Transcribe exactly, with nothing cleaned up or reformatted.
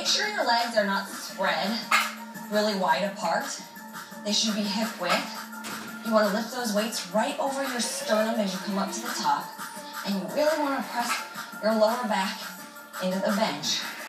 make sure your legs are not spread really wide apart. They should be hip width. You want to lift those weights right over your sternum as you come up to the top. And you really want to press your lower back into the bench.